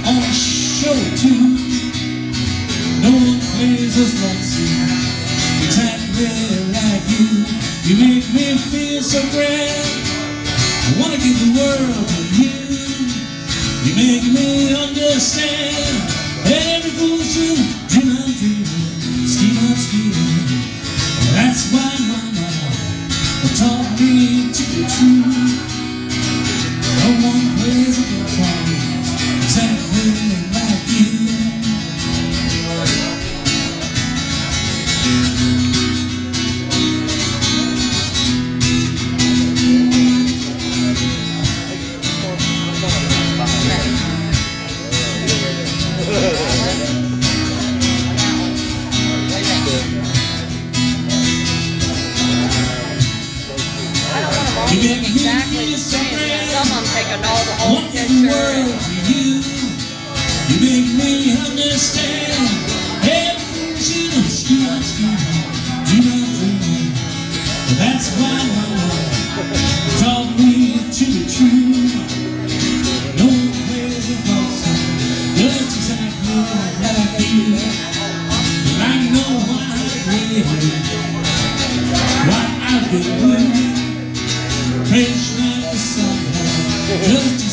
on a show too. No one plays us like you, exactly like you. You make me feel so grand. I wanna give the world to you. You make me understand. Every fool's dream, dream I'm dreaming, scheme I'm scheming. That's why mama taught me to be true. No one plays a guitar exactly like you. You make exactly the same. Some of them take the whole picture. You make me understand. Everything you dream. That's why my love taught me to be true. No one plays a false song, just exactly like you. And I know why I've been blue. Praise like the sun, just